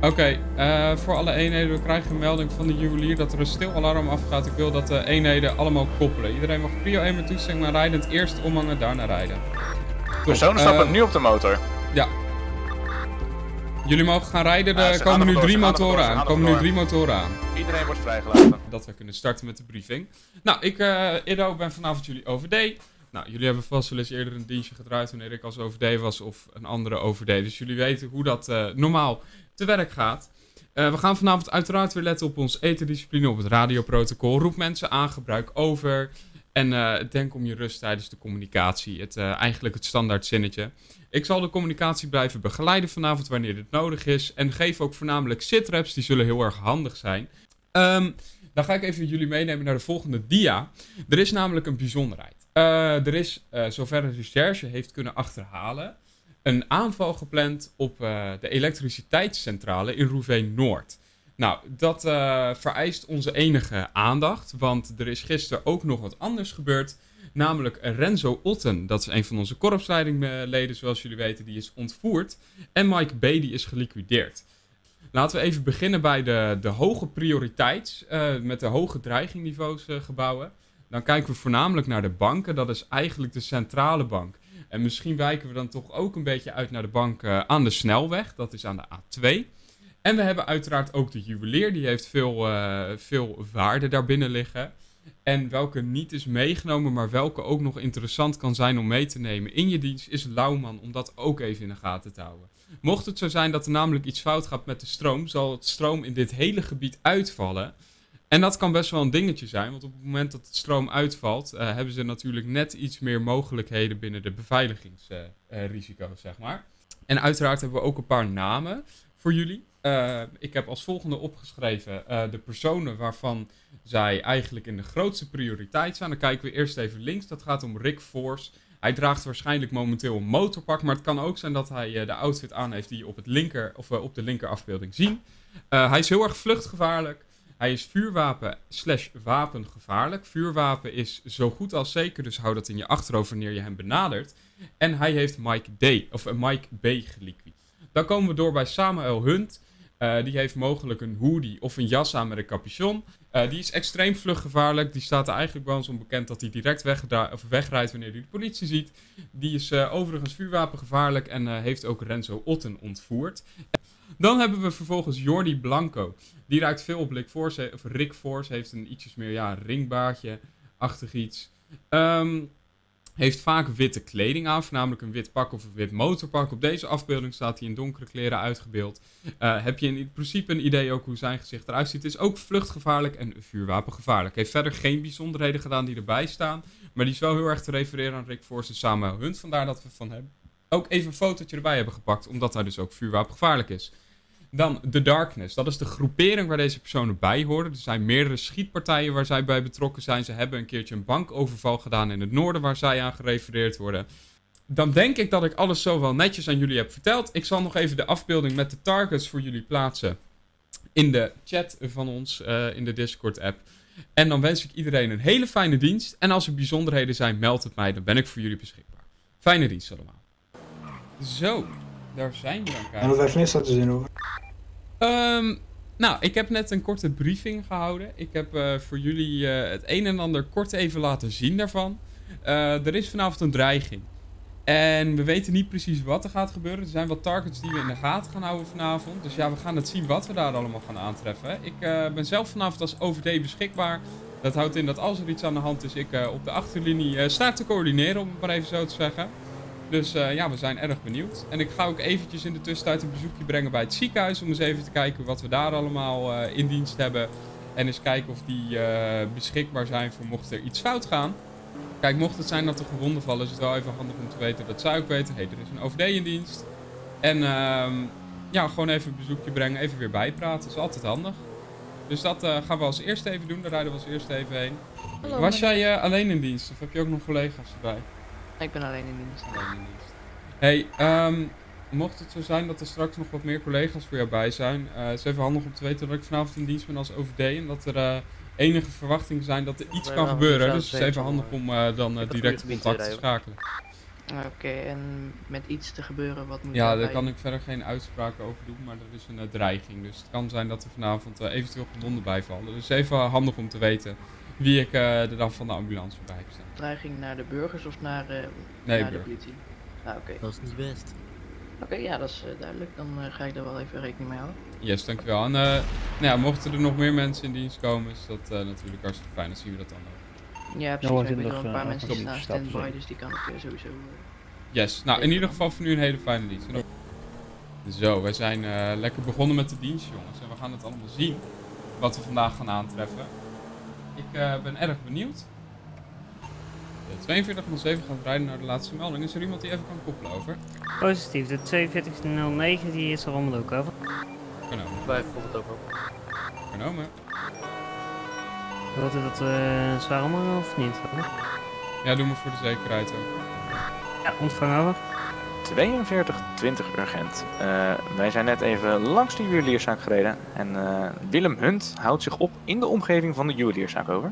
Oké, voor alle eenheden, we krijgen een melding van de juwelier dat er een stil alarm afgaat. Ik wil dat de eenheden allemaal koppelen. Iedereen mag prio 1 met toestemming maar rijden. Het eerst omhangen, daarna rijden. Personen stappen nu op de motor. Ja. Jullie mogen gaan rijden, er komen nu 3 motoren aan. Iedereen wordt vrijgelaten. Dat we kunnen starten met de briefing. Nou, ik, Iddo, ben vanavond jullie OVD. Nou, jullie hebben vast wel eens eerder een dienstje gedraaid wanneer ik als OVD was of een andere OVD. Dus jullie weten hoe dat normaal te werk gaat. We gaan vanavond uiteraard weer letten op ons etendiscipline, op het radioprotocol. Roep mensen aan, gebruik over. En denk om je rust tijdens de communicatie. Eigenlijk het standaard zinnetje. Ik zal de communicatie blijven begeleiden vanavond wanneer dit nodig is. En geef ook voornamelijk sitreps, die zullen heel erg handig zijn. Dan ga ik even jullie meenemen naar de volgende dia. Er is namelijk een bijzonderheid. Er is, zover de recherche heeft kunnen achterhalen, een aanval gepland op de elektriciteitscentrale in Roeveen-Noord. Nou, dat vereist onze enige aandacht, want er is gisteren ook nog wat anders gebeurd. Namelijk Renzo Otten, dat is een van onze korpsleidingleden zoals jullie weten, die is ontvoerd. En Mike B. die is geliquideerd. Laten we even beginnen bij de hoge prioriteit, met de hoge dreigingniveaus gebouwen. Dan kijken we voornamelijk naar de banken, dat is eigenlijk de centrale bank. En misschien wijken we dan toch ook een beetje uit naar de bank aan de snelweg, dat is aan de A2. En we hebben uiteraard ook de juwelier, die heeft veel waarde daarbinnen liggen. En welke niet is meegenomen, maar welke ook nog interessant kan zijn om mee te nemen in je dienst, is Lauwman, om dat ook even in de gaten te houden. Mocht het zo zijn dat er namelijk iets fout gaat met de stroom, zal het stroom in dit hele gebied uitvallen. En dat kan best wel een dingetje zijn, want op het moment dat het stroom uitvalt, hebben ze natuurlijk net iets meer mogelijkheden binnen de beveiligingsrisico's, zeg maar. En uiteraard hebben we ook een paar namen voor jullie. Ik heb als volgende opgeschreven de personen waarvan zij eigenlijk in de grootste prioriteit zijn. Dan kijken we eerst even links, dat gaat om Rick Force. Hij draagt waarschijnlijk momenteel een motorpak, maar het kan ook zijn dat hij de outfit aan heeft die je op de linker afbeelding zien. Hij is heel erg vluchtgevaarlijk. Hij is vuurwapen/wapengevaarlijk. Vuurwapen is zo goed als zeker, dus hou dat in je achterhoofd wanneer je hem benadert. En hij heeft Mike B. geliquideerd. Dan komen we door bij Samuel Hunt. Die heeft mogelijk een hoodie of een jas aan met een capuchon. Die is extreem vluchtgevaarlijk. Die staat er eigenlijk bij ons onbekend dat hij direct wegrijdt wanneer hij de politie ziet. Die is overigens vuurwapengevaarlijk en heeft ook Renzo Otten ontvoerd. Dan hebben we vervolgens Jordi Blanco. Die ruikt veel op Rick Force. Heeft een ietsjes meer ringbaardje-achtig iets. Heeft vaak witte kleding aan, voornamelijk een wit pak of een wit motorpak. Op deze afbeelding staat hij in donkere kleren uitgebeeld. Heb je in principe een idee ook hoe zijn gezicht eruit ziet. Het is ook vluchtgevaarlijk en vuurwapengevaarlijk. Heeft verder geen bijzonderheden gedaan die erbij staan. Maar die is wel heel erg te refereren aan Rick Force en Samuel Hunt. Vandaar dat we van hem ook even een fotootje erbij hebben gepakt, omdat hij dus ook vuurwapengevaarlijk is. Dan The Darkness. Dat is de groepering waar deze personen bij horen. Er zijn meerdere schietpartijen waar zij bij betrokken zijn. Ze hebben een keertje een bankoverval gedaan in het noorden waar zij aan gerefereerd worden. Dan denk ik dat ik alles zo wel netjes aan jullie heb verteld. Ik zal nog even de afbeelding met de targets voor jullie plaatsen in de chat van ons, in de Discord app. En dan wens ik iedereen een hele fijne dienst. En als er bijzonderheden zijn, meld het mij. Dan ben ik voor jullie beschikbaar. Fijne dienst allemaal. Zo, daar zijn we dan. En wat heeft niks laten zien over? Nou, ik heb net een korte briefing gehouden. Ik heb voor jullie het een en ander kort even laten zien daarvan. Er is vanavond een dreiging. En we weten niet precies wat er gaat gebeuren. Er zijn wat targets die we in de gaten gaan houden vanavond. Dus ja, we gaan het zien wat we daar allemaal gaan aantreffen. Ik ben zelf vanavond als OVD beschikbaar. Dat houdt in dat als er iets aan de hand is, ik op de achterlinie sta te coördineren, om het maar even zo te zeggen. Dus ja, we zijn erg benieuwd. En ik ga ook eventjes in de tussentijd een bezoekje brengen bij het ziekenhuis. Om eens even te kijken wat we daar allemaal in dienst hebben. En eens kijken of die beschikbaar zijn voor mocht er iets fout gaan. Kijk, mocht het zijn dat er gewonden vallen, is het wel even handig om te weten dat zij ook weten. Hé, er is een OVD in dienst. En ja, gewoon even een bezoekje brengen, even weer bijpraten. Dat is altijd handig. Dus dat gaan we als eerste even doen. Daar rijden we als eerste even heen. Hallo, Was jij alleen in dienst of heb je ook nog collega's erbij? Ik ben alleen in dienst. Hey, mocht het zo zijn dat er straks nog wat meer collega's voor jou bij zijn, het is even handig om te weten dat ik vanavond in dienst ben als OVD en dat er enige verwachtingen zijn dat er iets kan gebeuren. Dus het is even handig om dan direct contact te schakelen. Oké, en met iets te gebeuren, wat moet Ja, daarbij? daar kan ik verder geen uitspraken over doen, maar dat is een dreiging. Dus het kan zijn dat er vanavond eventueel gewonden bijvallen. Dus even handig om te weten wie ik de dag van de ambulance bij heb staan. Dreiging naar de burgers of naar, Nee, naar de burger. politie? Ah, oké. Dat is niet best. Oké, ja, dat is duidelijk. Dan ga ik daar wel even rekening mee houden. Yes, dankjewel. En nou ja, mochten er nog meer mensen in dienst komen, is dat natuurlijk hartstikke fijn. Dan zien we dat dan ook. Ja, precies. wordt We hebben in er al de een paar mensen die staan afkomststap standby, zeker. dus die kan ik sowieso... Yes, nou in ieder geval voor nu een hele fijne dienst. Zo, wij zijn lekker begonnen met de dienst, jongens. En we gaan het allemaal zien wat we vandaag gaan aantreffen. Ik ben erg benieuwd. De 4207 gaat rijden naar de laatste melding. Is er iemand die even kan koppelen over? Positief, de 4209 die is er allemaal ook over. Genomen. Wij vonden het ook op. Genomen. Wilt u dat zwaar allemaal of niet? Ja, doe maar voor de zekerheid ook. Ja, ontvang over. 4220 urgent. Wij zijn net even langs de juwelierszaak gereden. En Willem Hunt houdt zich op in de omgeving van de juwelierszaak over.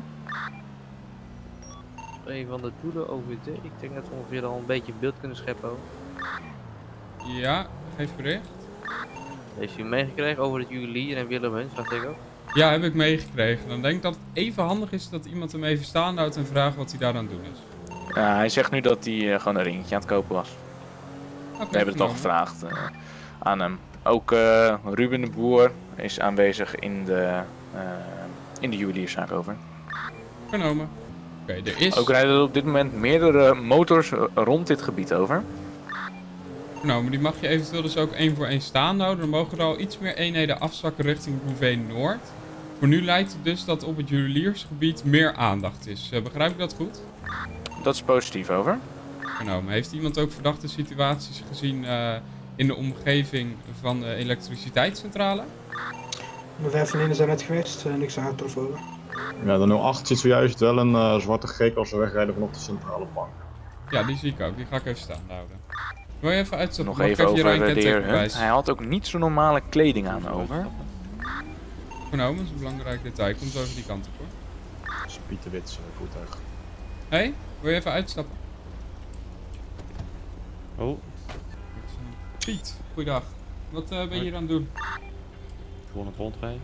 Een van de doelen OVD. Ik denk dat we ongeveer al een beetje een beeld kunnen scheppen over. Ja, geef bericht. Heeft u meegekregen over het juwelier en Willem Hunt, vraag ik ook? Ja, heb ik meegekregen. Dan denk ik dat het even handig is dat iemand hem even staande houdt en vraagt wat hij daar aan het doen is. Hij zegt nu dat hij gewoon een ringetje aan het kopen was. Okay, We hebben het nog gevraagd aan hem. Ook Ruben de Boer is aanwezig in de juwelierszaak over. Genomen. Oké, er is... Ook rijden er op dit moment meerdere motors rond dit gebied over. Genomen, die mag je eventueel dus ook 1 voor 1 staande houden. Dan mogen er al iets meer eenheden afzakken richting Roubaix Noord. Voor nu lijkt het dus dat op het juweliersgebied meer aandacht is. Begrijp ik dat goed? Dat is positief over. Genomen. Heeft iemand ook verdachte situaties gezien in de omgeving van de elektriciteitscentrale? De 5 zijn net geweest en ik zag het ervoor over. Ja, de 08 ziet zojuist wel een zwarte geek als ze wegrijden vanaf de centrale bank. Ja, die zie ik ook. Die ga ik even staande houden. Wil je even uitstappen? Nog Mag ik even over je de heer rijkenteken Hunt. Hij had ook niet zo normale kleding aan over. Genomen, dat is een belangrijk detail. Komt over die kant op hoor. Dat is Pieter Wits voertuig. Hé, wil je even uitstappen? Oh, Piet, goeiedag. Wat ben je hier aan het doen? gewoon het rondrijden.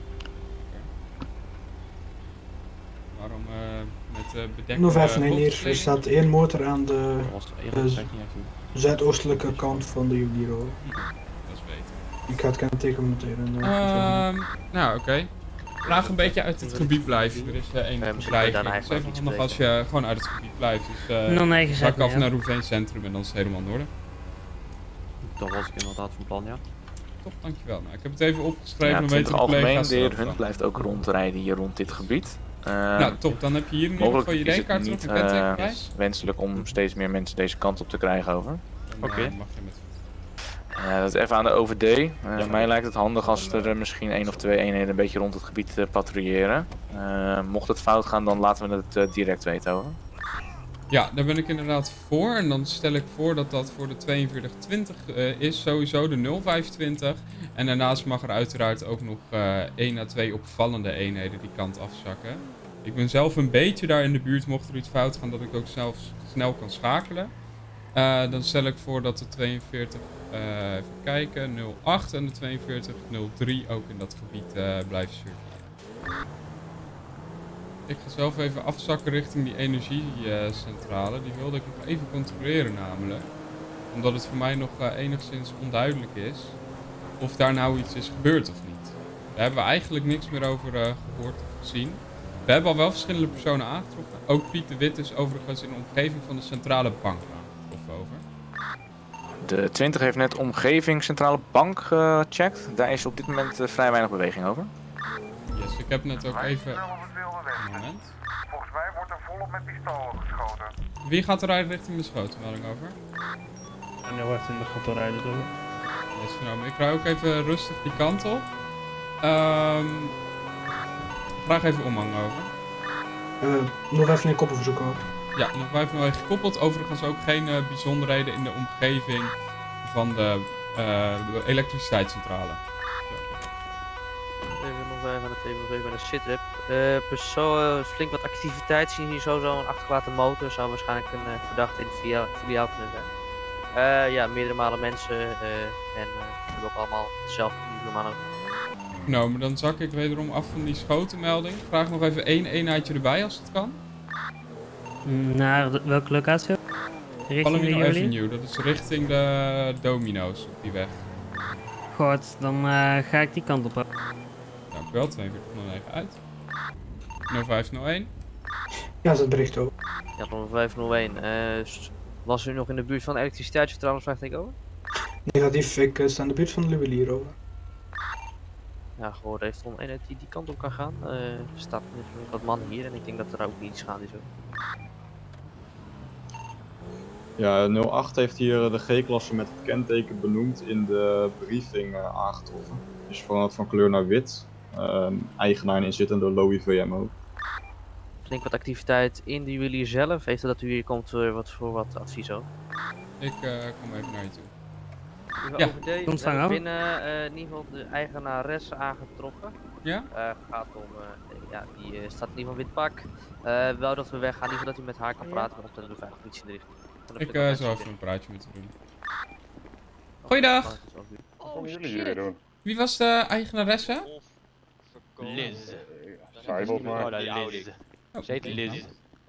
Waarom met bedekking? 05 hier, er staat 1 motor aan de Dat was het eerlijk gezegd niet echt goed. zuidoostelijke kant van de juwelier. Dat is beter. Ik ga het kenteken noteren. Nou, oké. Graag een beetje uit het gebied blijven. Er is enige misschien kun je bedreiging. daarna Het is even even handig als je gewoon uit het gebied blijft. Dus 09 ga ik af ja. naar Rouvain Centrum en dan is het helemaal in orde. Dat was ik inderdaad van plan, ja. Top, dankjewel. Nou, ik heb het even opgeschreven, Ja, dan 20 weten de algemeen. collega's De heer er ook Hunt van. blijft ook rondrijden hier rond dit gebied. Nou, top. Dan heb je hier in ieder geval Mogelijk je is het ID-kaart niet terug en kenteken bij. wenselijk om steeds meer mensen deze kant op te krijgen over. Dan Oké. mag je met... Dat is even aan de OVD. Mij lijkt het handig als er misschien 1 of 2 eenheden een beetje rond het gebied patrouilleren. Mocht het fout gaan, dan laten we het direct weten over. Ja, daar ben ik inderdaad voor. En dan stel ik voor dat dat voor de 4220 is, sowieso de 025. En daarnaast mag er uiteraard ook nog 1 à 2 opvallende eenheden die kant afzakken. Ik ben zelf een beetje daar in de buurt, mocht er iets fout gaan, dat ik ook zelf snel kan schakelen. Dan stel ik voor dat de 42, even kijken, 08 en de 4203 ook in dat gebied blijven surveilleren. Ik ga zelf even afzakken richting die energiecentrale. Die wilde ik nog even controleren namelijk. Omdat het voor mij nog enigszins onduidelijk is of daar nou iets is gebeurd of niet. Daar hebben we eigenlijk niks meer over gehoord of gezien. We hebben al wel verschillende personen aangetroffen. Ook Piet de Wit is overigens in de omgeving van de centrale bank aangetroffen over. De 20 heeft net omgeving centrale bank gecheckt. Daar is op dit moment vrij weinig beweging over. Yes, ik heb net ook even... Een moment. Volgens mij wordt er volop met pistolen geschoten. Wie gaat er rijden richting de schotenmelding over? En hij wordt in de gaat rijden door. Yes, genomen. Ik rij ook even rustig die kant op. Vraag even omhang over. Nog even een koppenverzoek over. Ja, nog 5 nog even gekoppeld. Overigens ook geen bijzonderheden in de omgeving van de elektriciteitscentrale. Even nog even aan het even bij de sitrep. Flink wat activiteit zien hier sowieso een achtergelaten motor. Zou waarschijnlijk een verdachte in het filiaal kunnen zijn. Ja, meerdere malen mensen en we hebben ook allemaal hetzelfde normale. Nou, maar dan zak ik wederom af van die schotenmelding. Vraag nog even 1 eenheidje erbij als het kan. Naar welke locatie? Richting de Palomino juwelier? Avenue, dat is richting de domino's op die weg. Goed, dan ga ik die kant op. Dank u wel, 4209 uit. 0501. Ja, dat bericht ook. Ja, van 501. Was u nog in de buurt van elektriciteit trouwens, vraag ik over? Negatief, ik sta in de buurt van de juwelier over. Ja, gehoord heeft om eenheid die kant op kan gaan. Er staat wat man hier en ik denk dat er ook iets gaande is. Ja, 08 heeft hier de G-klasse met het kenteken benoemd in de briefing aangetroffen. Dus van kleur naar wit. Eigenaar en inzittende Lowy VMO. Flink wat activiteit in de juwelier zelf. Heeft dat u hier komt voor wat advies ook? Ik kom even naar je toe. Ja, ontvangen. Binnen in ieder geval de eigenaresse aangetroffen. Ja? Gaat om, ja, die staat in ieder geval wit pak. Wel dat we weggaan, in ieder geval dat u met haar kan praten, want dan doen we eigenlijk iets in de richting. Ik zal even een praatje met u doen. Goeiedag! Oh shit! Wie was de eigenaresse? Liz. Zij volgens mij. Ze heet Liz.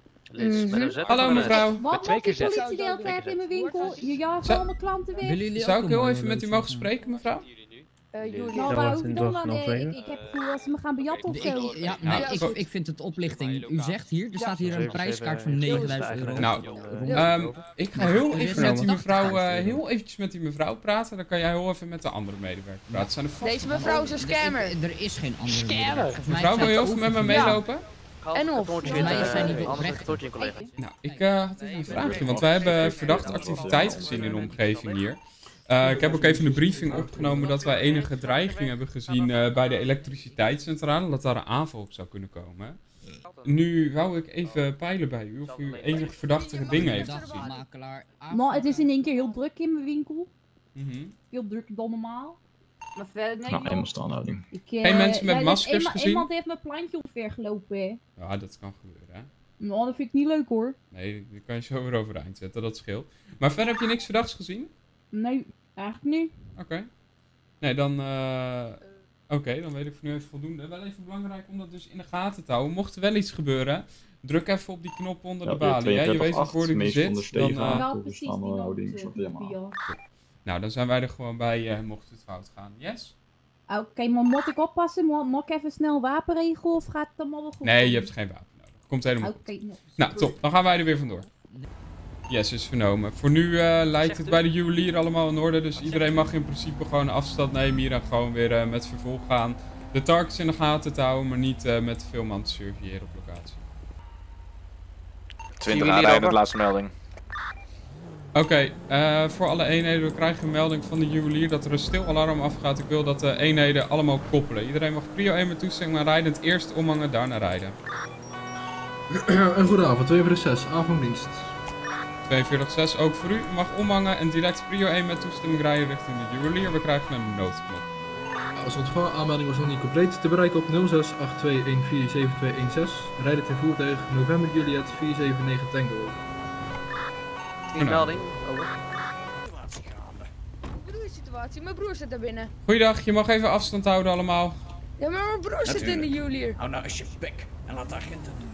Hallo mevrouw. Wat twee keer politiedeelte heb in mijn winkel? Je jaagt al mijn klanten weg. Zou ik heel even met u mogen spreken, mevrouw? Nou, waar hoef je dan aan? Ik heb het gevoel dat ze me gaan bejatten of zo. Ja, nee, ik vind het oplichting. U zegt hier, er staat hier een prijskaart van 9000 euro. Nou, ik ga heel even met die mevrouw, heel eventjes met die mevrouw praten. Dan kan jij heel even met de andere medewerker praten. Zijn er vast... Deze mevrouw is een scammer. Er is geen andere medewerker. Mevrouw, wil je heel even met me meelopen? En of? Volgens mij zijn die oprecht. Nou, ik had even een vraagje, want wij hebben verdachte activiteit gezien in de omgeving hier. Ik heb ook even een briefing opgenomen dat wij enige dreiging hebben gezien bij de elektriciteitscentrale, dat daar een aanval op zou kunnen komen. Nu wou ik even peilen bij u of u enige verdachte dingen heeft gezien. Maar het is in één keer heel druk in mijn winkel. Veel drukker dan normaal. Maar verder nee, Nou, eenmaal standhouding. Geen mensen met maskers gezien? Iemand heeft mijn plantje omvergelopen, hè. Ja, dat kan gebeuren, hè. Nou, dat vind ik niet leuk, hoor. Nee, die kan je zo weer overeind zetten, dat scheelt. Maar verder heb je niks verdachts gezien? Nee, eigenlijk niet. Oké. Nee, dan... Oké, dan weet ik voor nu even voldoende. Wel even belangrijk om dat dus in de gaten te houden. Mocht er wel iets gebeuren, druk even op die knop onder de balie, hè. Je weet waarvoor die zit. Dan, ja, precies, die nou, dan zijn wij er gewoon bij, mocht het fout gaan. Yes? Oké, maar moet ik oppassen? Moet ik even snel wapenregel of gaat het allemaal wel goed? Nee, je hebt geen wapen nodig. Komt helemaal goed. Nou, top. Dan gaan wij er weer vandoor. Yes, is vernomen. Voor nu lijkt het bij de juwelier allemaal in orde. Dus iedereen mag in principe gewoon afstand nemen hier en gewoon weer met vervolg gaan. De targets in de gaten te houden, maar niet met te veel man te surveilleren op locatie. 20 aanrijden, de laatste melding. Oké, voor alle eenheden, we krijgen een melding van de juwelier dat er een stil alarm afgaat. Ik wil dat de eenheden allemaal koppelen. Iedereen mag prio 1 met toestemming maar rijden. Het eerst omhangen, daarna rijden. Een goede avond, 246, avonddienst. 42-6 ook voor u. U mag omhangen en direct prio 1 met toestemming rijden richting de juwelier. We krijgen een noodknop. Als ontvangen, aanmelding was nog niet compleet. Te bereiken op 0682147216. Rijden ten voertuig November Juliet 479 Tango. Die melding, over. Hoe bedoel je situatie? Mijn broer zit daar binnen. Goeiedag, je mag even afstand houden allemaal. Ja, maar mijn broer zit in de juwelier. Hou nou eens je bek en laat de agenten doen.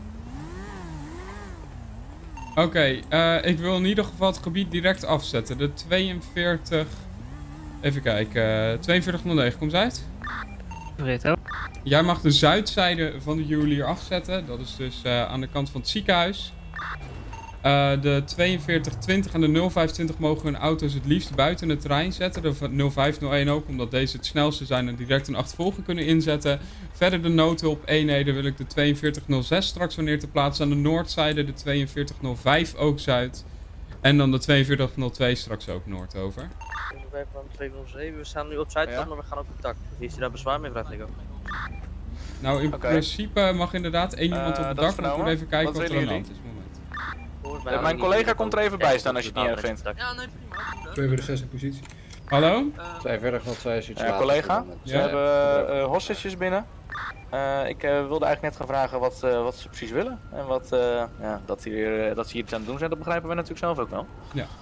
Oké, ik wil in ieder geval het gebied direct afzetten. De 42... Even kijken, 4209, komt uit? Rito. Jij mag de zuidzijde van de juwelier afzetten. Dat is dus aan de kant van het ziekenhuis. De 4220 en de 0520 mogen hun auto's het liefst buiten het terrein zetten. De 0501 ook, omdat deze het snelste zijn en direct een achtervolging kunnen inzetten. Verder de noodhulp eenheden wil ik de 4206 straks wanneer te plaatsen aan de noordzijde. De 4205 ook zuid. En dan de 4202 straks ook noord over. 207, we staan nu op Zuidkant, maar we gaan ook op dak. Heeft u daar bezwaar mee, vraag ik ook? Nou, in principe mag inderdaad één iemand op het dak, maar we even kijken wat er aan de hand is. Mijn collega komt er even bij staan als je het niet erg vindt. Ja, nee, prima. 246 in positie. Hallo? 4202 is iets collega, ze hebben hostages binnen. Ik wilde eigenlijk net gaan vragen wat ze precies willen. En wat, dat ze hier iets aan het doen zijn, dat begrijpen we natuurlijk zelf ook wel. Ja.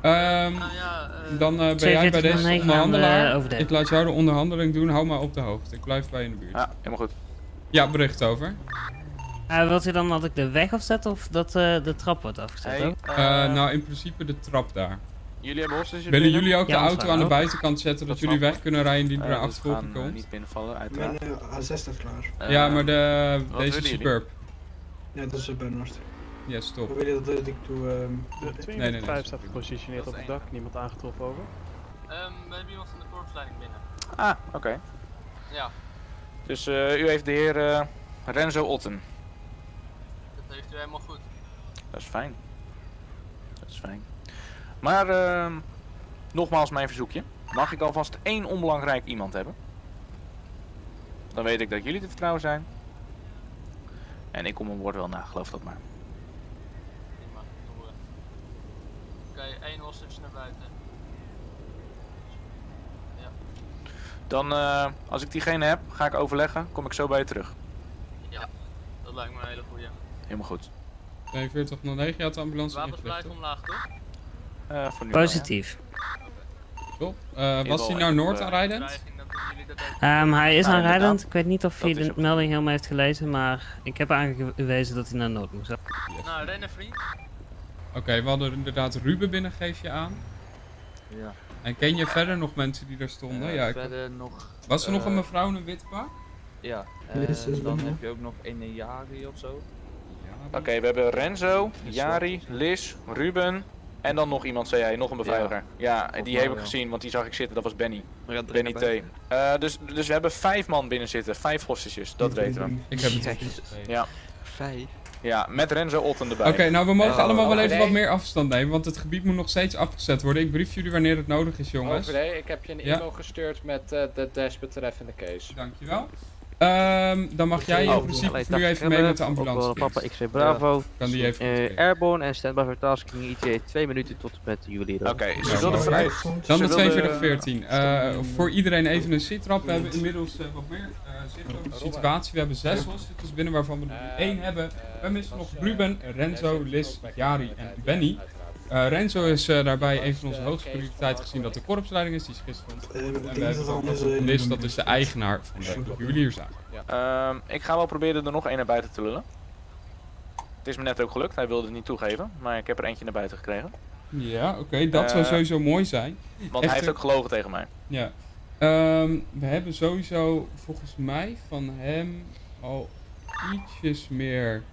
Dan ben jij bij deze onderhandelaar. over de- Ik laat jou de onderhandeling doen. Hou maar op de hoogte. Ik blijf bij je in de buurt. Ja, helemaal goed. Ja, bericht over. Wilt u dan dat ik de weg afzet of dat de trap wordt afgezet ook? Nou, in principe de trap daar. Jullie hebben hostage Willen binnen? jullie ook de Ja, auto aan de buitenkant zetten, dat Dat jullie snap weg kunnen rijden die er Dus achtervolging we gaan komt? niet binnenvallen, uiteraard. Mijn A6 staat klaar. Ja, maar deze willen jullie? Superb. Ja, dat is Bernard. Ja, stop. Hoe wil je dat ik doe? Nee. staat gepositioneerd op het dak, niemand aangetroffen over. We hebben iemand van de korpsleiding binnen. Ah, oké. Ja, Dus u heeft de heer Renzo Otten. dat heeft u helemaal goed. Dat is fijn. Dat is fijn. Maar nogmaals mijn verzoekje. Mag ik alvast één onbelangrijk iemand hebben? Dan weet ik dat jullie te vertrouwen zijn. En ik kom mijn woord wel na, geloof dat maar. Prima, doen we. Oké, 1 hostage naar buiten. Ja. Dan, als ik diegene heb, ga ik overleggen. Kom ik zo bij je terug. Ja, dat lijkt me een hele goeie. Helemaal goed. 4209, je had de ambulance Wapens ingelicht, blijven omlaag, toch? Voor nu wel, ja. Positief. Top. Was hij naar Noord aanrijdend? Hij is Nou, aanrijdend. inderdaad. Ik weet niet of hij Dat is de ook melding helemaal heeft gelezen, maar ik heb aangewezen dat hij naar Noord moest. Nou, rennen vriend. Oké, we hadden inderdaad Ruben binnen, geef je aan. Ja. En ken je verder nog mensen die daar stonden? Ja, verder nog... Was er nog een mevrouw in een wit pak? Ja, Liz is dan binnen. heb je ook nog een Jari of zo. Oké, we hebben Renzo, Jari, Liz, Ruben en dan nog iemand, zei jij, nog een beveiliger. Ja, die heb ik gezien, want die zag ik zitten, dat was Benny. Benny T. Dus we hebben 5 man binnen zitten, 5 hostages, dat weten we. Ik heb het Ja. 5? Ja, met Renzo Otten erbij. Oké, nou we mogen allemaal wel even wat meer afstand nemen, want het gebied moet nog steeds afgezet worden. Ik brief jullie wanneer het nodig is, jongens. OVD, ik heb je een e-mail gestuurd met de desbetreffende case. Dankjewel. Dan mag jij in principe nu even mee met de ambulance. Papa XV Bravo. Kan die even Airborne en standby voor tasking ITA 2 minuten tot met jullie. Oké, ze wilden dan de 4214. Voor iedereen even een sitrap. We hebben inmiddels wat meer zicht op de situatie. We hebben 6 hostages binnen waarvan we er 1 hebben. We missen nog Ruben, Renzo, Liz, Jari en Benny. Renzo is daarbij een van onze hoogste prioriteiten gezien dat de korpsleiding is, die is gisteren. En we hebben ook nog Liz, dat is de eigenaar van de juwelierzaak. Ik ga wel proberen er nog één naar buiten te lullen. Het is me net ook gelukt, hij wilde het niet toegeven, maar ik heb er eentje naar buiten gekregen. Ja, oké, dat zou sowieso mooi zijn. Want hij heeft ook gelogen tegen mij. Ja. We hebben sowieso volgens mij van hem al ietsjes meer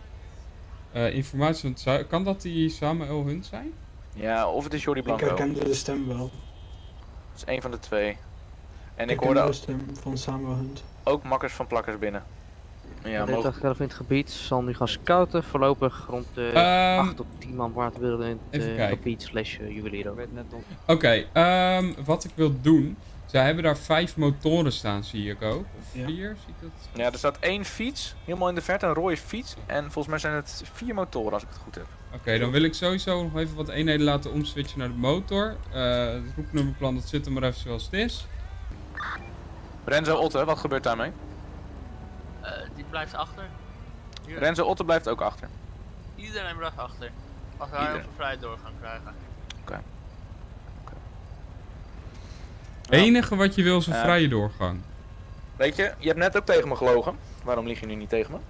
informatie. Want kan dat die Samuel Hunt zijn? Ja, of het is Jordi Blanco. Ik herkende de stem wel. Dat is één van de twee. En ik herkende hoorde de ook, stem van Samuel Hunt. ook makkers van plakkers binnen. Ja, Dit dag in het gebied zal nu gaan scouten. Voorlopig rond de 8 tot 10 man waard willen in het gebied slash juwelier. Oké, wat ik wil doen. Zij hebben daar 5 motoren staan, zie ik ook. Of 4, zie ik dat? Ja, er staat 1 fiets, helemaal in de verte, een rode fiets. En volgens mij zijn het 4 motoren als ik het goed heb. Oké, dan wil ik sowieso nog even wat eenheden laten omswitchen naar de motor. Het roepnummerplan, dat zit er maar even zoals het is. Renzo Otte, wat gebeurt daarmee? Die blijft achter. Hier. Renzo Otte blijft ook achter. Iedereen blijft achter. Als wij hem vrij doorgaan krijgen. Oké. Het enige wat je wil is een vrije doorgang. Weet je hebt net ook tegen me gelogen. Waarom lieg je nu niet tegen me?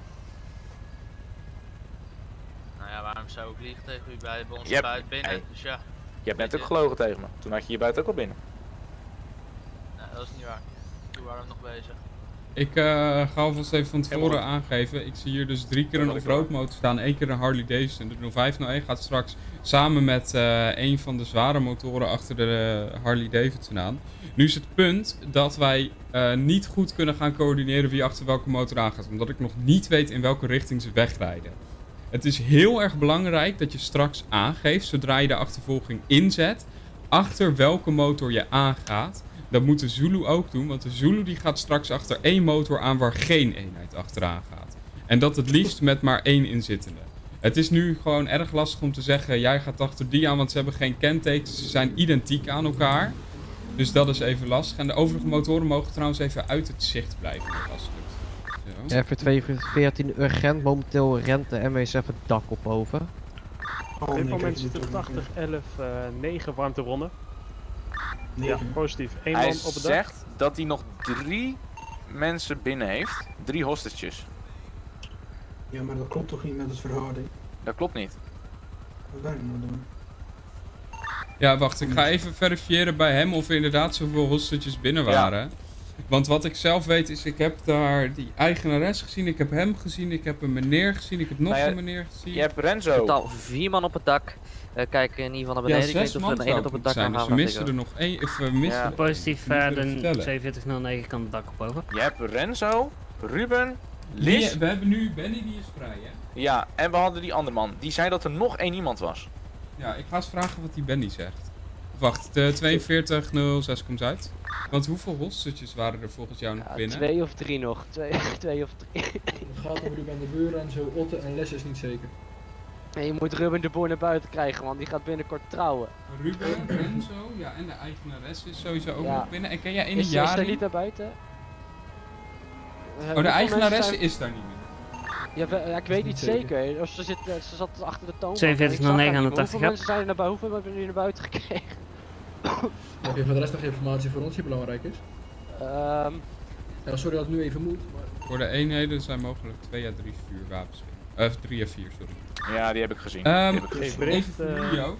Nou ja, waarom zou ik liegen tegen u bij ons buiten binnen? Hey. Dus ja. Je hebt net ook gelogen tegen me. Toen had je hier buiten ook al binnen. Nee, dat is niet waar. Toen waren we nog bezig. Ik ga alvast even van tevoren aangeven. Ik zie hier dus 3 keer een off-road motor staan, 1 keer een Harley Davidson. De 0501 gaat straks samen met een van de zware motoren achter de Harley Davidson aan. Nu is het punt dat wij niet goed kunnen gaan coördineren wie achter welke motor aangaat. Omdat ik nog niet weet in welke richting ze wegrijden. Het is heel erg belangrijk dat je straks aangeeft, zodra je de achtervolging inzet, achter welke motor je aangaat. Dat moet de Zulu ook doen, want de Zulu die gaat straks achter 1 motor aan waar geen eenheid achteraan gaat. En dat het liefst met maar 1 inzittende. Het is nu gewoon erg lastig om te zeggen, jij gaat achter die aan, want ze hebben geen kentekens. Ze zijn identiek aan elkaar. Dus dat is even lastig. En de overige motoren mogen trouwens even uit het zicht blijven. Als het lukt. Zo. F214 urgent, momenteel rent de MW7 dak op boven. Oh, Op dit nee, moment kijk, zitten dit 80, 11, 9 warmtebronnen. 9. Ja, positief. 1 Hij man op het dak. zegt dat hij nog 3 mensen binnen heeft. 3 hostages. Ja, maar dat klopt toch niet met het verhouding? Dat klopt niet. Wat ben ik nou doen? Ja, wacht. Ik ga even verifiëren bij hem of er inderdaad zoveel hostages binnen waren. Want wat ik zelf weet is, ik heb daar die eigenares gezien, ik heb hem gezien, ik heb een meneer gezien, ik heb nog een meneer gezien. Je hebt Renzo. Totaal 4 man op het dak. Kijk in ieder geval naar beneden. Ja, ik weet 6 niet of man er een zou op het het dak zijn, kan dus gaan. we missen er nog 1. Of we missen... Ja. Positief, moet ik de vertellen. 4209 kan het dak op over. Je hebt Renzo, Ruben, Liz. We hebben nu Benny, die is vrij, hè? Ja, en we hadden die andere man. Die zei dat er nog 1 iemand was. Ja, ik ga eens vragen wat die Benny zegt. Wacht, de 4206 komt uit. Want hoeveel hostages waren er volgens jou nog binnen? 2 of 3 nog. 2 of 3. Het gaat om Ruben de Buren en zo Otte en Les is niet zeker. En je moet Ruben de Boer naar buiten krijgen, want die gaat binnenkort trouwen. Ruben, Renzo, ja, en de eigenares is sowieso ook Ja. nog binnen. En ken jij ene Is Jari? er niet naar buiten? Oh, de eigenaresse is daar niet meer. Ja, ik weet niet zeker. Of ze zat achter de toonbank. 4209 aan de 80. Hoeveel mensen zijn er naar buiten? Hoeveel hebben jullie naar buiten gekregen? Heb je voor de rest nog informatie voor ons die belangrijk is? Ja, sorry dat het nu even moet. Maar... Voor de eenheden zijn mogelijk 2 à 3 vuurwapens binnen. 3 à 4, sorry. Ja, die heb ik gezien. Even voor Leo.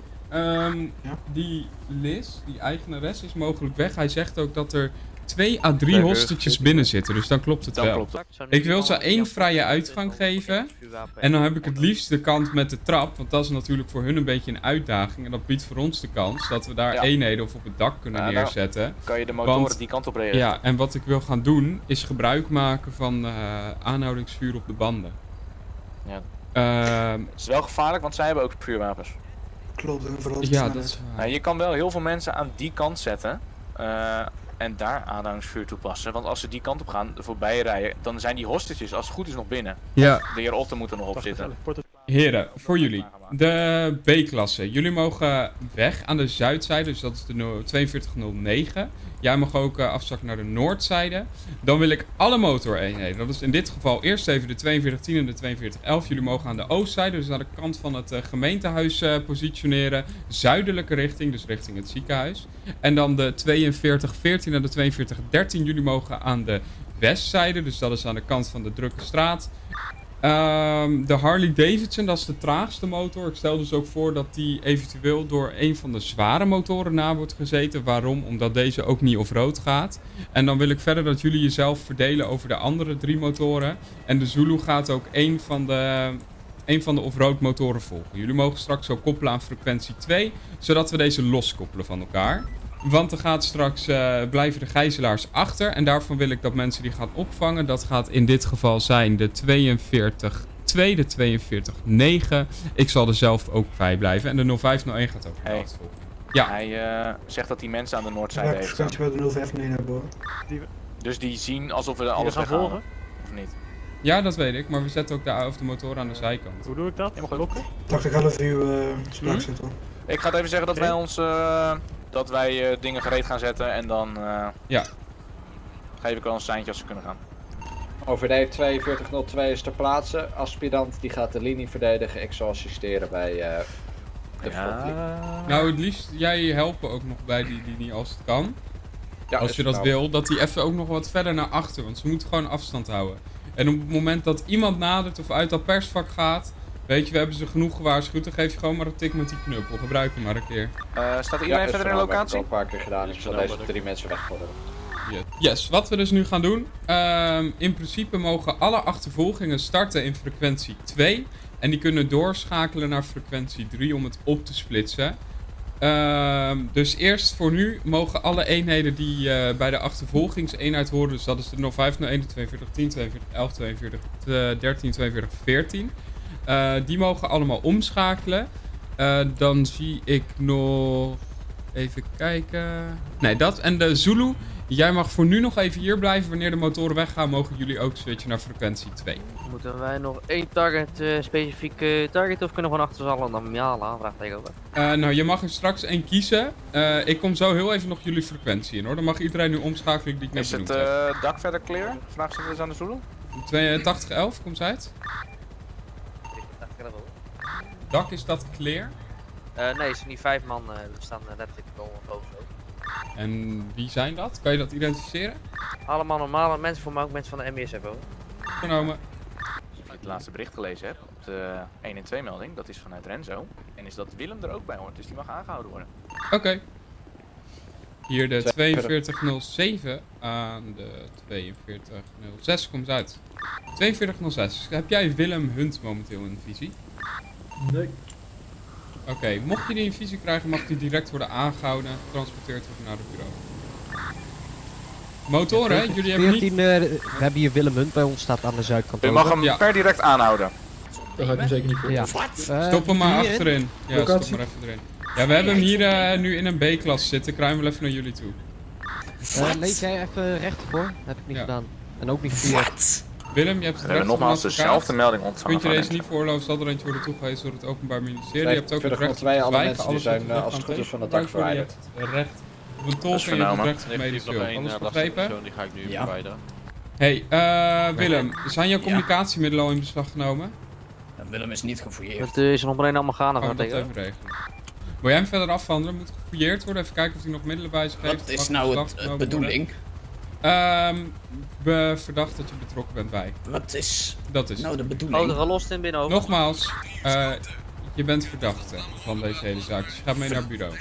Die Liz, die eigenares, is mogelijk weg. Hij zegt ook dat er 2 à 3 hostages binnen zitten, dus dan klopt het Dan wel. klopt het. Ik wil ze 1 vrije uitgang geven. En dan heb ik het liefst de kant met de trap, want dat is natuurlijk voor hun een beetje een uitdaging. En dat biedt voor ons de kans dat we daar eenheden of op het dak kunnen neerzetten. Nou, kan je de motoren die kant op rijden. Ja, en wat ik wil gaan doen is gebruik maken van aanhoudingsvuur op de banden. Ja. Het is wel gevaarlijk, want zij hebben ook vuurwapens. Klopt, en vooral ja, dat is waar. Je kan wel heel veel mensen aan die kant zetten. En daar aanhoudingsvuur toepassen. Want als ze die kant op gaan, voorbij rijden, dan zijn die hostages als het goed is nog binnen. Ja. Of de heer Otte moet er nog op zitten. Heren, voor jullie. De B-klasse. Jullie mogen weg aan de zuidzijde, dus dat is de 4209. Jij mag ook afzakken naar de noordzijde. Dan wil ik alle motoreenheden. Dat is in dit geval eerst even de 4210 en de 4211. Jullie mogen aan de oostzijde, dus aan de kant van het gemeentehuis positioneren. Zuidelijke richting, dus richting het ziekenhuis. En dan de 4214 en de 4213. Jullie mogen aan de westzijde, dus dat is aan de kant van de drukke straat. De Harley Davidson, dat is de traagste motor. Ik stel dus ook voor dat die eventueel door een van de zware motoren na wordt gezeten. Waarom? Omdat deze ook niet off-road gaat. En dan wil ik verder dat jullie jezelf verdelen over de andere 3 motoren. En de Zulu gaat ook een van de off-road motoren volgen. Jullie mogen straks ook koppelen aan frequentie 2, zodat we deze loskoppelen van elkaar. Want er gaat straks blijven de gijzelaars achter. En daarvan wil ik dat mensen die gaan opvangen. Dat gaat in dit geval zijn de 42 2, de 42 9. Ik zal er zelf ook bij blijven. En de 0501 gaat ook achtervolgen. Ja. Hij zegt dat die mensen aan de noordzijde heeft. Ja, we de 0501 hebben. Dus die zien alsof we alles weghalen. Of niet? Ja, dat weet ik. Maar we zetten ook de motoren aan de zijkant. Hoe doe ik dat? Blokken? 80 uur spraak zitten. Ik ga het even zeggen dat wij ons... dat wij dingen gereed gaan zetten en dan geef ik wel een seintje als ze kunnen gaan. Overdrijf 4202 is ter plaatse. Aspirant die gaat de linie verdedigen. Ik zal assisteren bij de frontlinie. Nou, het liefst jij helpen ook nog bij die linie als het kan. Ja, als je dat wil, dat die even ook nog wat verder naar achter, want ze moeten gewoon afstand houden. En op het moment dat iemand nadert of uit dat persvak gaat, weet je, we hebben ze genoeg gewaarschuwd, dan geef je gewoon maar een tik met die knuppel. Gebruik hem maar een keer. Staat iedereen verder in de locatie? Ik heb het al een paar keer gedaan, ik zal deze 3 mensen wegvorderen. Yes, wat we dus nu gaan doen. In principe mogen alle achtervolgingen starten in frequentie 2. En die kunnen doorschakelen naar frequentie 3 om het op te splitsen. Dus eerst voor nu mogen alle eenheden die bij de achtervolgingseenheid horen, dus dat is de 0501, de 4210, 4211, 4213, 4214. Die mogen allemaal omschakelen. Dan zie ik nog... Even kijken... Nee, dat. En de Zulu, jij mag voor nu nog even hier blijven. Wanneer de motoren weggaan, mogen jullie ook switchen naar frequentie 2. Moeten wij nog 1 target, specifiek target, of kunnen we van achter z'n allen dan halen? Vraag tegenover. Nou, je mag er straks 1 kiezen. Ik kom zo heel even nog jullie frequentie in, hoor. Dan mag iedereen nu omschakelen die ik net benoemd heb. Is het dak verder clear? Vraag ze eens aan de Zulu. 8211, komt ze uit? dak, is dat clear? Nee, het zijn niet 5 man. We staan letterlijk al boven. En wie zijn dat? Kan je dat identificeren? Allemaal normale mensen, voor mij ook mensen van de MES hebben. Genomen. Als ik het laatste bericht gelezen heb, op de 112 melding, dat is vanuit Renzo. En is dat Willem er ook bij hoort, dus die mag aangehouden worden. Oké. Hier de 4207 aan de 4206 komt uit. 4206. Heb jij Willem Hunt momenteel in de visie? Nee. Oké, mocht je die in visie krijgen, mag die direct worden aangehouden en getransporteerd worden naar het bureau. Motoren, jullie hebben niet... we hebben hier Willem Hunt bij ons, staat aan de zuidkant. U mag hem per direct aanhouden. Daar ga ik hem zeker niet voor. Ja. Stop hem maar achterin. Ja, stop maar even erin. Ja, we hebben hem hier nu in een B-klas zitten. Kruim wel even naar jullie toe. Lees jij even recht voor? Dat heb ik niet gedaan. En ook niet gefouilleerd. Willem, je hebt het We recht hebben nogmaals dezelfde melding ontvangen. Kunt je deze niet voorloven, zal er eentje worden toegewezen door het Openbaar Ministerie. Je hebt ook het recht op alle zwijgen, mensen die zijn als het goed is van het dak verwijderd. Je hebt het recht op een tolk en je hebt het recht op medisch hulp. Alles begrepen? Die ga ik nu verwijderen. Hey, Willem, zijn jouw communicatiemiddelen al in beslag genomen? Willem is niet gefouilleerd. Het is nog alleen allemaal gaan. Kan dat even regelen. Wil jij hem verder afhandelen? Moet gefouilleerd worden? Even kijken of hij nog middelen bij zich heeft. Wat is nou het bedoeling? We verdacht dat je betrokken bent bij. Wat is dat is nou de bedoeling? Oh, er lost in binnen over. Nogmaals, je bent verdachte van deze hele zaak, dus je gaat mee naar het bureau.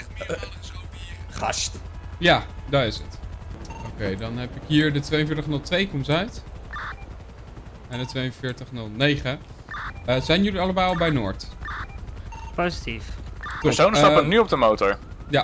Gast. Ja, daar is het. Oké, dan heb ik hier de 4202 komt uit. En de 4209. Zijn jullie allebei al bij Noord? Positief. Personen stappen nu op de motor. Ja.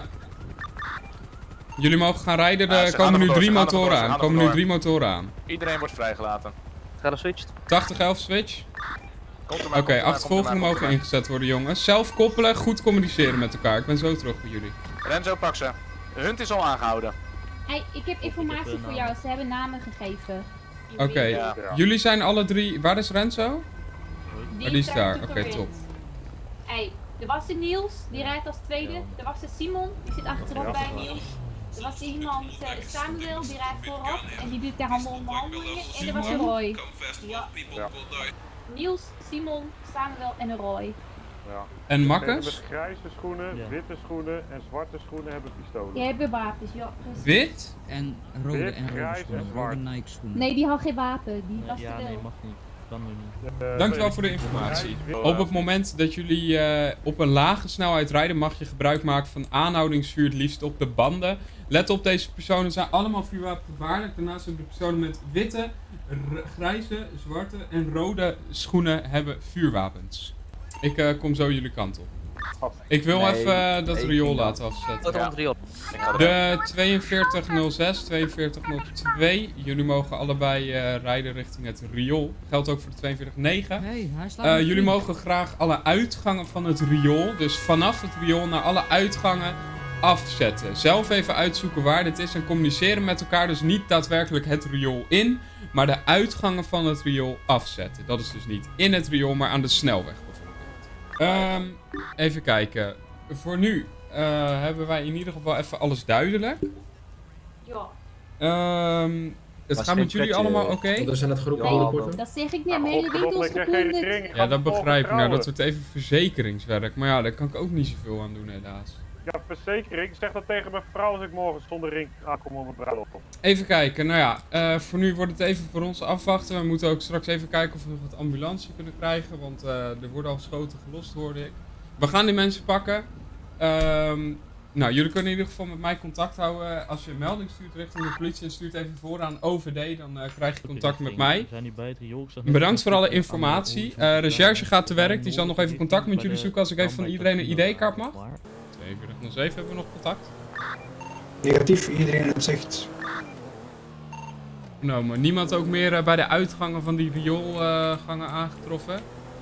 Jullie mogen gaan rijden, er komen nu 3 motoren aan. Komen nu 3 motoren aan. Iedereen wordt vrijgelaten. Ga er switcht. 80-11 switch. Oké, achtervolgingen mogen ingezet worden, jongens. Zelf koppelen, goed communiceren met elkaar. Ik ben zo terug bij jullie. Renzo, pak ze. De Hunt is al aangehouden. Hey, ik heb informatie voor jou. Ze hebben namen gegeven. Oké, jullie zijn alle 3... Waar is Renzo? Die is daar. Oké, top. Hey, er was de Niels, die rijdt als tweede. Er was de Simon, die zit achterop bij Niels. Er was iemand, Samuel, die rijdt voorop en die doet de handelingen. En er was de Roy. Ja. Niels, Simon, Samuel en Roy. Ja. En makkers? Met grijze schoenen, witte schoenen en zwarte schoenen hebben pistolen. Die hebben wapens, ja. Wit? En rode schoenen, rode Nike schoenen. Nee, die had geen wapen, die was te nee, mag niet. Kan nu niet. Dankjewel voor de informatie. Op het moment dat jullie op een lage snelheid rijden, mag je gebruik maken van aanhoudingsvuur, het liefst op de banden. Let op, deze personen zijn allemaal vuurwapengevaarlijk. Daarnaast hebben de personen met witte, grijze, zwarte en rode schoenen hebben vuurwapens. Ik kom zo jullie kant op. Ik wil even dat riool laten afzetten. De 4206, 4202. Jullie mogen allebei rijden richting het riool. Geldt ook voor de 4209. Jullie mogen graag alle uitgangen van het riool, dus vanaf het riool naar alle uitgangen, afzetten. Zelf even uitzoeken waar dit is en communiceren met elkaar. Dus niet daadwerkelijk het riool in, maar de uitgangen van het riool afzetten. Dat is dus niet in het riool, maar aan de snelweg bijvoorbeeld. Even kijken. Voor nu hebben wij in ieder geval even alles duidelijk. Ja. Het gaat met jullie allemaal oké? Er zijn net geroepen. Dat zeg ik niet, mijn hele winkel is geplunderd. Ja, dat begrijp ik. Nou, dat wordt even verzekeringswerk. Maar ja, daar kan ik ook niet zoveel aan doen helaas. Ja, verzekering. Zeg dat tegen mijn vrouw als ik morgen zonder ring aankom op mijn bruiloft. Even kijken, nou ja, voor nu wordt het even voor ons afwachten. We moeten ook straks even kijken of we nog wat ambulance kunnen krijgen, want er worden al schoten gelost, hoorde ik. We gaan die mensen pakken. Nou, jullie kunnen in ieder geval met mij contact houden. Als je een melding stuurt richting de politie en stuurt even vooraan OVD, dan krijg je contact met mij. Bedankt voor alle informatie. Recherche gaat te werk, die zal nog even contact met jullie zoeken als ik even van iedereen een ID-kaart mag. 4207 hebben we nog contact. Negatief, iedereen het zegt. Nou, maar niemand ook meer bij de uitgangen van die rioolgangen aangetroffen?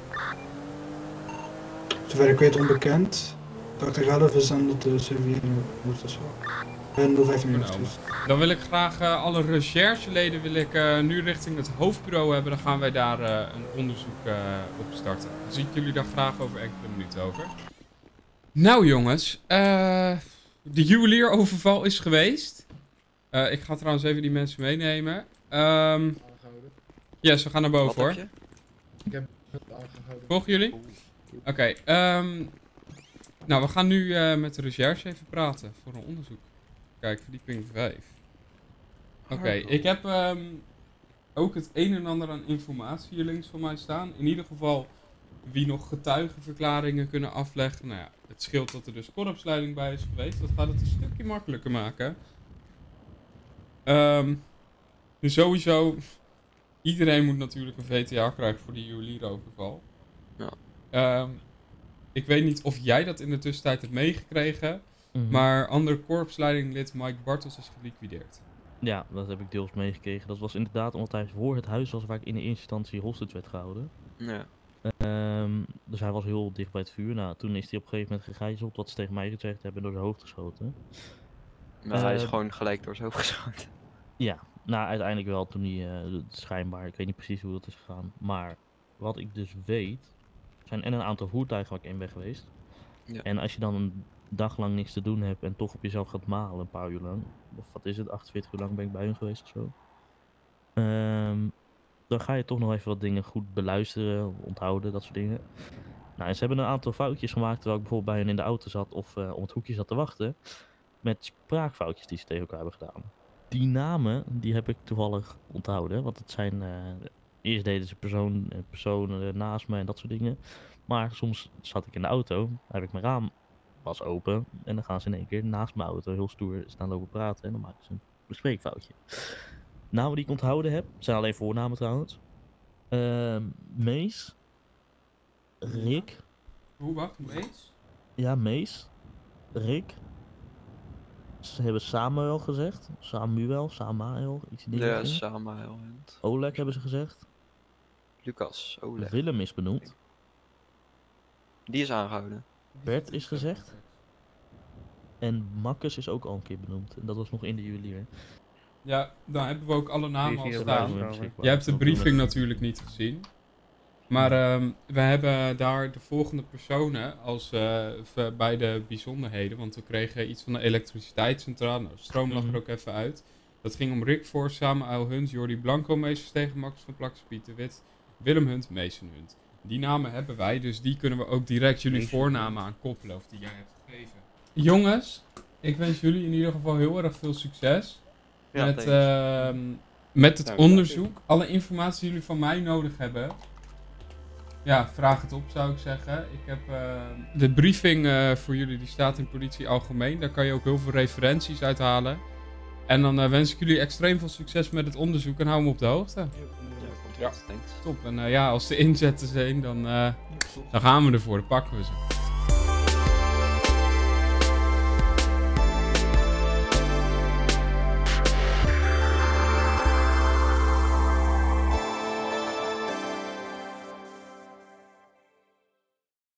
Zover ik weet onbekend. Dr. Galef is aan het CV moet dat zo. En 015 minuten. Dan wil ik graag alle rechercheleden nu richting het hoofdbureau hebben. Dan gaan wij daar een onderzoek op starten. Dan zie ik jullie daar graag over enkele minuten over. Nou jongens, de juwelieroverval is geweest. Ik ga trouwens even die mensen meenemen. Yes, we gaan naar boven hoor. Ik heb het aangehouden. Volgen jullie? Oké, nou we gaan nu met de recherche even praten voor een onderzoek. Kijk, verdieping 5. Oké, ik heb ook het een en ander aan informatie hier links van mij staan. In ieder geval wie nog getuigenverklaringen kunnen afleggen. Nou ja, het scheelt dat er dus korpsleiding bij is geweest. Dat gaat het een stukje makkelijker maken. Dus sowieso, iedereen moet natuurlijk een VTA krijgen voor die juwelieroverval. Ja. Ik weet niet of jij dat in de tussentijd hebt meegekregen, maar ander korpsleidinglid Mike Bartels is geliquideerd. Ja, dat heb ik deels meegekregen. Dat was inderdaad omdat hij voor het huis was waar ik in de eerste instantie hostage werd gehouden. Ja. Dus hij was heel dicht bij het vuur. Nou, toen is hij op een gegeven moment gegijzeld, wat ze tegen mij gezegd hebben, door zijn hoofd geschoten. Maar hij is gewoon gelijk door zijn hoofd geschoten. Ja, nou uiteindelijk wel toen hij schijnbaar, ik weet niet precies hoe dat is gegaan. Maar wat ik dus weet, zijn en een aantal voertuigen waar ik in ben geweest. Ja. En als je dan een dag lang niks te doen hebt en toch op jezelf gaat malen een paar uur lang. Of wat is het, 48 uur lang ben ik bij hun geweest of zo. Dan ga je toch nog even wat dingen goed beluisteren, onthouden, dat soort dingen. Nou, en ze hebben een aantal foutjes gemaakt terwijl ik bijvoorbeeld bij hen in de auto zat of om het hoekje zat te wachten. Met spraakfoutjes die ze tegen elkaar hebben gedaan. Die namen, die heb ik toevallig onthouden, want het zijn... eerst deden ze personen naast me en dat soort dingen. Maar soms zat ik in de auto, heb ik mijn raam was open en dan gaan ze in één keer naast mijn auto heel stoer staan lopen praten en dan maken ze een bespreekfoutje. Namen die ik onthouden heb, zijn alleen voornamen trouwens. Mees. Rick. Hoe, wacht, Mees? Ja, Mees. Rick. Ze hebben Samuel gezegd. Samael, iets in die Ja, richting. Samael. Oleg hebben ze gezegd. Lucas, Oleg. Willem is benoemd. Die is aangehouden. Bert is gezegd. En Marcus is ook al een keer benoemd. En dat was nog in de juwelier. Ja, dan hebben we ook alle namen al Die is hier staan. bij ons. Jij hebt de briefing natuurlijk niet gezien. Maar we hebben daar de volgende personen als bij de bijzonderheden. Want we kregen iets van de elektriciteitscentrale. Nou, stroom lag er ook even uit. Dat ging om Rick Force, Samael Hunt, Jordi Blanco, Meesters tegen Max van Plaks, Pieter Wit, Willem Hunt, Mason Hunt. Die namen hebben wij, dus die kunnen we ook direct jullie voornamen aan koppelen of die jij hebt gegeven. Jongens, ik wens jullie in ieder geval heel erg veel succes met het onderzoek. Alle informatie die jullie van mij nodig hebben, ja, vraag het op zou ik zeggen. Ik heb de briefing voor jullie, die staat in Politie Algemeen. Daar kan je ook heel veel referenties uithalen. En dan wens ik jullie extreem veel succes met het onderzoek en hou me op de hoogte. Ja, top. En ja, als de inzetten zijn, dan gaan we ervoor. Dan pakken we ze.